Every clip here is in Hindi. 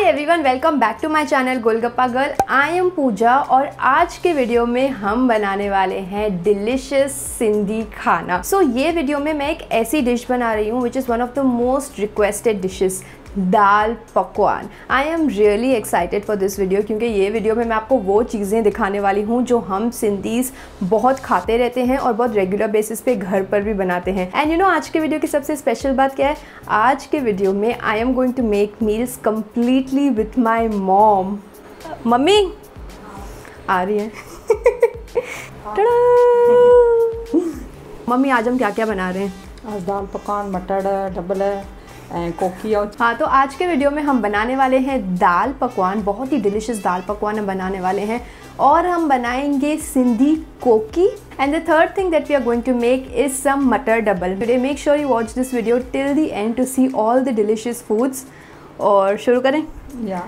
Everyone, welcome back to my channel Golgappa girl. I am Pooja और आज के वीडियो में हम बनाने वाले हैं डिलिशियस सिंधी खाना। ये वीडियो में मैं एक ऐसी डिश बना रही हूँ which is one of the most requested dishes, dal pakwan. I am really excited for this video क्योंकि ये वीडियो में मैं आपको वो चीज़ें दिखाने वाली हूँ जो हम सिंधीज़ बहुत खाते रहते हैं और बहुत रेगुलर बेसिस पे घर पर भी बनाते हैं। एंड यू नो आज के वीडियो की सबसे स्पेशल बात क्या है? आज के वीडियो में I am going to make meals completely with my mom. Mummy आ रही है। मम्मी आज हम क्या क्या बना रहे हैं? आज दाल पकवान, मटर डबल कोकी और हाँ, तो आज के वीडियो में हम बनाने वाले हैं दाल पकवान। बहुत ही डिलिशियस दाल पकवान हम बनाने वाले हैं और हम बनाएंगे Sindhi koki. And the third thing that we are going to make is some matar double. Today make sure you watch this video till the end to see all the delicious foods. और शुरू करें? या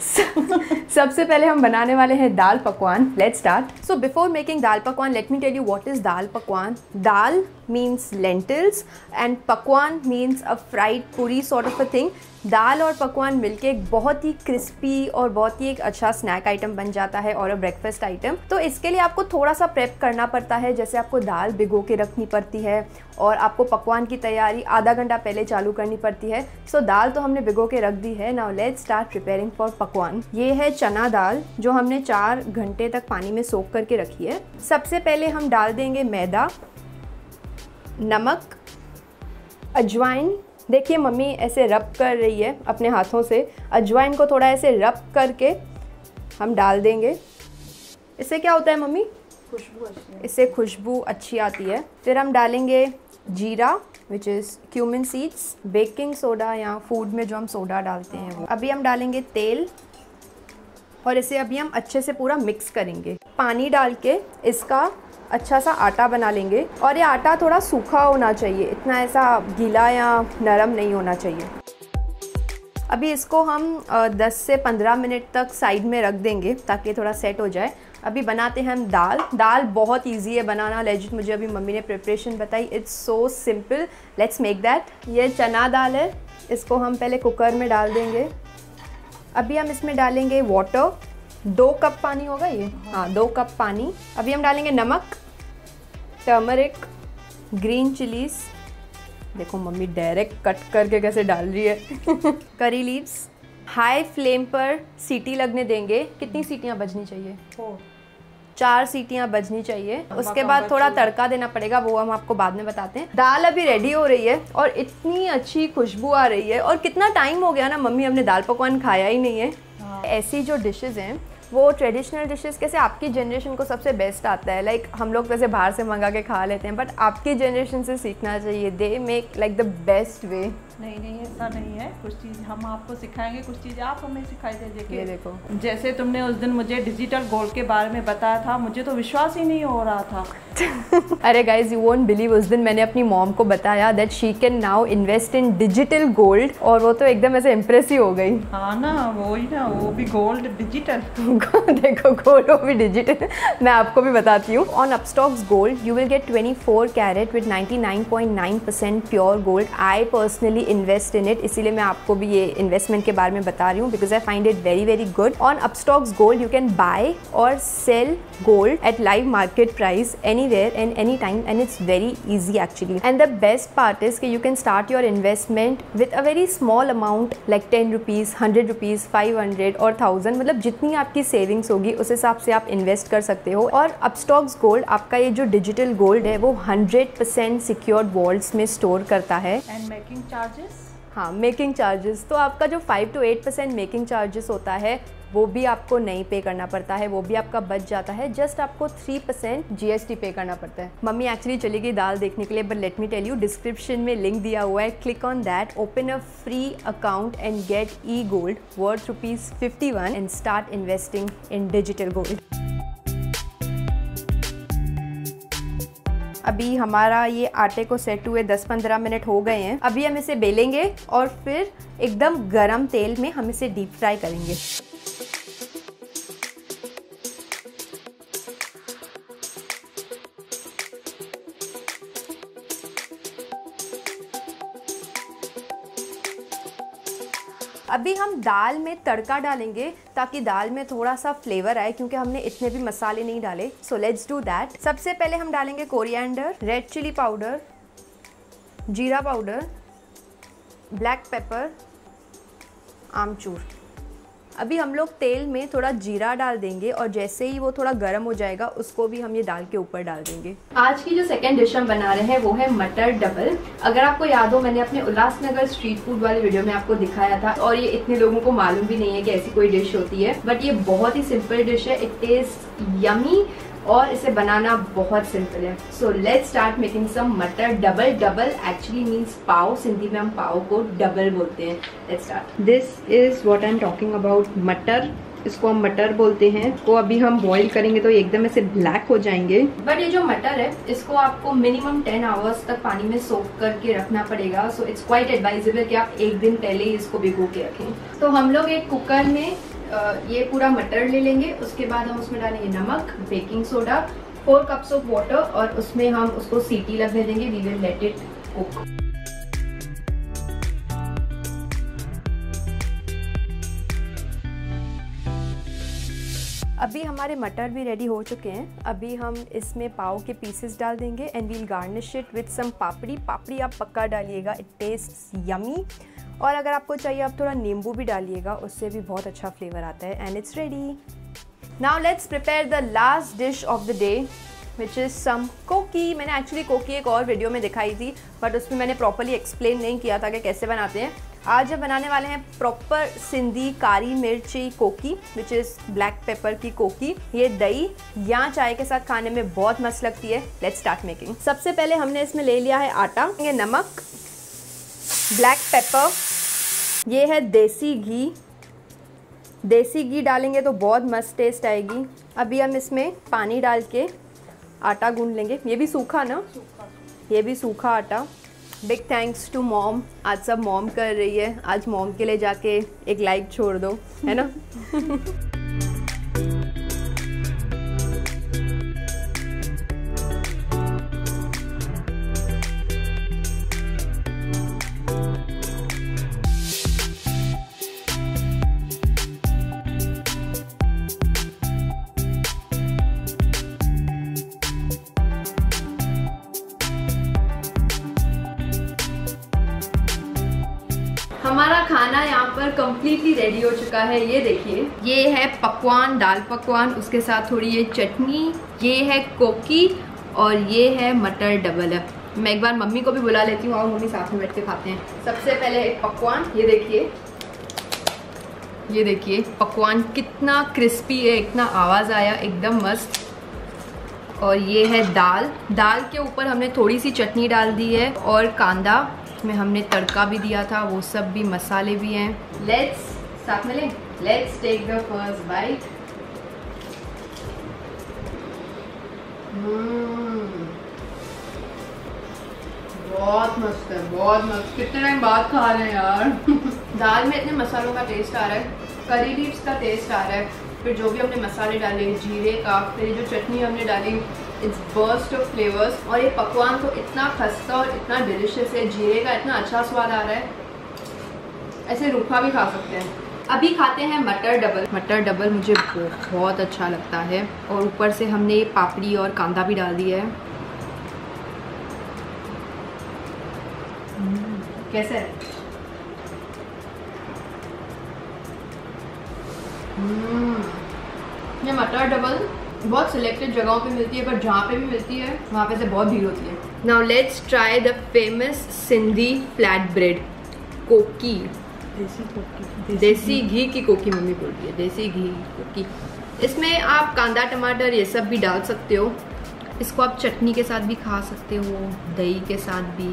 सबसे पहले हम बनाने वाले हैं dal pakwan. Let's start. So before making dal pakwan, let me tell you what is dal pakwan. Dal means lentils and pakwan means a fried puri sort of a thing. दाल और पकवान मिलके एक बहुत ही क्रिस्पी और बहुत ही एक अच्छा स्नैक आइटम बन जाता है और ब्रेकफास्ट आइटम। तो इसके लिए आपको थोड़ा सा प्रेप करना पड़ता है, जैसे आपको दाल भिगो के रखनी पड़ती है और आपको पकवान की तैयारी आधा घंटा पहले चालू करनी पड़ती है। सो दाल तो हमने भिगो के रख दी है। Now let's start preparing for pakwan. ये है चना दाल जो हमने 4 घंटे तक पानी में सोख करके रखी है। सबसे पहले हम डाल देंगे मैदा, नमक, अजवाइन। देखिए मम्मी ऐसे रब कर रही है अपने हाथों से। अजवाइन को थोड़ा ऐसे रब करके हम डाल देंगे। इससे क्या होता है मम्मी? खुशबू अच्छी है। इससे खुशबू अच्छी आती है। फिर हम डालेंगे जीरा which is cumin seeds, baking soda या फूड में जो हम सोडा डालते हैं वो। अभी हम डालेंगे तेल और इसे अभी हम अच्छे से पूरा मिक्स करेंगे। पानी डाल के इसका अच्छा सा आटा बना लेंगे और ये आटा थोड़ा सूखा होना चाहिए, इतना ऐसा गीला या नरम नहीं होना चाहिए। अभी इसको हम 10 से 15 मिनट तक साइड में रख देंगे ताकि थोड़ा सेट हो जाए। अभी बनाते हैं हम दाल। दाल बहुत इजी है बनाना, लेजिट मुझे अभी मम्मी ने प्रिपरेशन बताई। It's so simple, let's make that. ये चना दाल है, इसको हम पहले कुकर में डाल देंगे। अभी हम इसमें डालेंगे वाटर। 2 कप पानी होगा ये? हाँ, 2 कप पानी। अभी हम डालेंगे नमक, टर्मरिक, ग्रीन चिलीज। देखो मम्मी डायरेक्ट कट करके कैसे डाल रही है। Curry leaves. हाई फ्लेम पर सीटी लगने देंगे। कितनी सीटियाँ बजनी चाहिए? 4 सीटियाँ बजनी चाहिए। उसके बाद थोड़ा तड़का देना पड़ेगा, वो हम आपको बाद में बताते हैं। दाल अभी रेडी हो रही है और इतनी अच्छी खुशबू आ रही है। और कितना टाइम हो गया ना मम्मी, हमने दाल पकवान खाया ही नहीं है। ऐसी जो डिशेज़ हैं वो ट्रेडिशनल डिशेस कैसे आपकी जनरेशन को सबसे बेस्ट आता है। लाइक हम लोग वैसे बाहर से मंगा के खा लेते हैं, बट आपकी जनरेशन से सीखना चाहिए। They make like the best way. नहीं ऐसा नहीं है। कुछ चीज़ हम आपको सिखाएंगे, कुछ चीज़ें आप हमें सिखाई दीजिए। ये देखो, जैसे तुमने उस दिन मुझे डिजिटल गोल्ड के बारे में बताया था, मुझे तो विश्वास ही नहीं हो रहा था। अरे गाइज, यू वोंट बिलीव, उस दिन मैंने अपनी मॉम को बताया that she can now invest in digital gold और वो तो एकदम ऐसे इम्प्रेस ही हो गई। हाँ ना, वही ना, वो भी गोल्ड डिजिटल। देखो गोल्ड भी डिजिटल। मैं आपको भी बताती हूँ। On Upstox gold you will get 24 carat with 99.9% pure gold. I personally invest in it, इसीलिए मैं आपको भी ये इन्वेस्टमेंट के बारे में बता रही हूँ because I find it very very good. On Upstox gold you can buy और sell gold at live market price anywhere and anytime, and it's very easy actually. And the best part is कि you can start your investment with a very small amount like 10 rupees, 100 rupees, 500 और 1000। मतलब जितनी आपकी सेविंग्स होगी उस हिसाब से आप इन्वेस्ट कर सकते हो। और अपस्टॉक्स गोल्ड आपका ये जो डिजिटल गोल्ड है वो 100% सिक्योर्ड वॉल्ट्स में स्टोर करता है। And making charges? हाँ, मेकिंग चार्जेस तो आपका जो 5 to 8% मेकिंग चार्जेस होता है वो भी आपको नहीं पे करना पड़ता है, वो भी आपका बच जाता है। जस्ट आपको 3% GST पे करना पड़ता है। मम्मी एक्चुअली चली गई दाल देखने के लिए, but let me tell you, description में लिंक दिया हुआ है। Click on that, open a free account and get e gold worth ₹51 and start investing in digital gold. अभी हमारा ये आटे को सेट हुए 10-15 मिनट हो गए हैं। अभी हम इसे बेलेंगे और फिर एकदम गरम तेल में हम इसे डीप फ्राई करेंगे। अभी हम दाल में तड़का डालेंगे ताकि दाल में थोड़ा सा फ्लेवर आए, क्योंकि हमने इतने भी मसाले नहीं डाले। So let's do that. सबसे पहले हम डालेंगे coriander, red chilli powder, jeera powder, black pepper, आमचूर। अभी हम लोग तेल में थोड़ा जीरा डाल देंगे और जैसे ही वो थोड़ा गर्म हो जाएगा उसको भी हम ये दाल के ऊपर डाल देंगे। आज की जो सेकंड डिश हम बना रहे हैं वो है मटर डबल। अगर आपको याद हो, मैंने अपने उल्लासनगर स्ट्रीट फूड वाले वीडियो में आपको दिखाया था और ये इतने लोगों को मालूम भी नहीं है कि ऐसी कोई डिश होती है, बट ये बहुत ही सिंपल डिश है। इट इज यमी और इसे बनाना बहुत सिंपल है। So let's start making some matar double. Double actually means pav, Sindhi में हम पाव को डबल बोलते हैं। Let's start. This is what I am talking about, matar. इसको हम मटर बोलते हैं। को अभी हम बॉईल करेंगे तो एकदम ऐसे ब्लैक हो जाएंगे। बट ये जो मटर है इसको आपको मिनिमम 10 आवर्स तक पानी में सोक करके रखना पड़ेगा। सो इट्स क्वाइट एडवाइजेबल कि आप एक दिन पहले ही इसको भिगो के रखें। तो हम लोग एक कुकर में ये पूरा मटर ले लेंगे। उसके बाद हम उसमें डालेंगे नमक, baking soda, 4 cups of water और उसमें हम उसको सीटी लगने देंगे। We will let it cook. अभी हमारे मटर भी रेडी हो चुके हैं। अभी हम इसमें पाव के पीसेस डाल देंगे and we'll garnish it with some papdi. पापड़ी आप पक्का डालिएगा, इट टेस्ट्स यमी। और अगर आपको चाहिए आप थोड़ा नींबू भी डालिएगा, उससे भी बहुत अच्छा फ्लेवर आता है। And it's ready. Now let's prepare the last dish of the day which is some koki. मैंने एक्चुअली कोकी एक और वीडियो में दिखाई थी, बट उसमें मैंने प्रॉपरली एक्सप्लेन नहीं किया था कि कैसे बनाते हैं। आज हम बनाने वाले हैं प्रॉपर सिंधी कारी मिर्ची कोकी, विच इज़ ब्लैक पेपर की कोकी। ये दही या चाय के साथ खाने में बहुत मस्त लगती है। Let's start making. सबसे पहले हमने इसमें ले लिया है आटा, ये नमक, ब्लैक पेपर, ये है देसी घी। देसी घी डालेंगे तो बहुत मस्त टेस्ट आएगी। अभी हम इसमें पानी डाल के आटा गूंद लेंगे। ये भी सूखा ना? ये भी सूखा आटा। बिग थैंक्स टू मॉम, आज सब मॉम कर रही है। आज मॉम के लिए जाके एक लाइक छोड़ दो, है ना? हमारा खाना यहाँ पर कम्प्लीटली रेडी हो चुका है। ये देखिए, ये है पकवान, दाल पकवान, उसके साथ थोड़ी ये चटनी, ये है कोकी और ये है मटर डबल। मैं एक बार मम्मी को भी बुला लेती हूँ और मम्मी साथ में बैठ के खाते हैं। सबसे पहले एक पकवान, ये देखिए पकवान कितना क्रिस्पी है, इतना आवाज़ आया, एकदम मस्त। और ये है दाल। दाल के ऊपर हमने थोड़ी सी चटनी डाल दी है और कांदा में हमने तड़का भी दिया था, वो सब भी मसाले भी हैं। लेट्स साथ में लें। Let's take the first bite. बहुत मस्त है, बहुत मस्त। कितने टाइम बाद खा रहे हैं यार। दाल में इतने मसालों का टेस्ट आ रहा है, करी लीव्स का टेस्ट आ रहा है, फिर जो भी हमने मसाले डाले, जीरे का, फिर जो चटनी हमने डाली, इट्स बर्स्ट ऑफ फ्लेवर्स। और ये पकवान तो इतना खस्ता और इतना डिलिशियस है, जीरे का इतना अच्छा स्वाद आ रहा है, ऐसे रूखा भी खा सकते हैं। अभी खाते हैं मटर डबल। मटर डबल मुझे बहुत अच्छा लगता है और ऊपर से हमने पापड़ी और कांदा भी डाल दिया है। कैसे है? ये मटर डबल बहुत सिलेक्टेड जगहों पे मिलती है, पर जहाँ पे भी मिलती है वहाँ पे से बहुत भीड़ होती है। Now let's try the famous Sindhi flat bread koki. देसी घी की कोकी मम्मी बोलती है, देसी घी कोकी। इसमें आप कांदा टमाटर ये सब भी डाल सकते हो। इसको आप चटनी के साथ भी खा सकते हो, दही के साथ भी।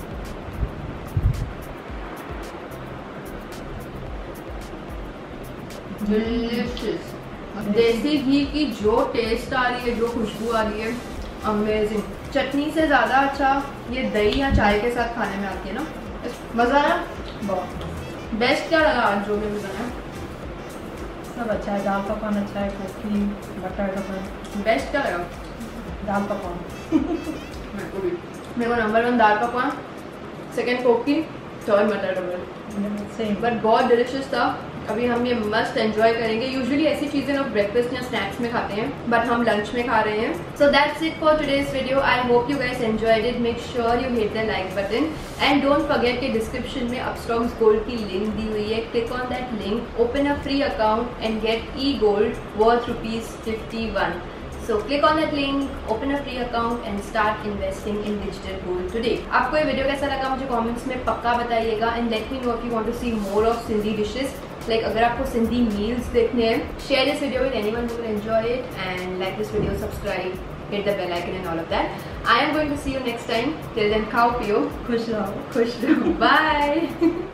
डिलीशियस। देसी घी की जो टेस्ट आ रही है, जो खुशबू आ रही है, अमेजिंग। चटनी से ज़्यादा अच्छा ये दही या चाय के साथ खाने में आती है ना, मज़ा आया बहुत। बेस्ट क्या लगा आज जो भी बनाया? सब अच्छा है, दाल पकवान अच्छा है, कोकी, मटर डबल। बेस्ट क्या लगा? दाल पकवान। मेरे को नंबर 1 दाल पकवान, सेकंड कोकी, और मटर डबल सेम। बट बहुत डिलिशियस था। अभी हम ये मस्त एंजॉय करेंगे। यूजुअली ऐसी चीज़ें लोग ब्रेकफास्ट या स्नैक्स में खाते हैं, बट हम लंच में खा रहे हैं। So that's it for today's video. I hope you guys enjoyed it. Make sure you hit the like button and don't forget कि डिस्क्रिप्शन में अपस्टॉक्स गोल्ड की लिंक दी हुई है। Click on that link, open a free account and get e-gold worth ₹51. So click on that link, open a free account and start investing in digital gold today. आपको ये वीडियो कैसा लगा मुझे कमेंट्स में पक्का बताइएगा and let me know if you want to see more of Sindhi dishes. Like अगर आपको सिंधी मील्स देखने हैं, share this video with anyone who will enjoy it and like this video, subscribe, hit the bell icon and all of that. I am going to see you next time. Till then, खाओ पियो, खुश रहो, bye.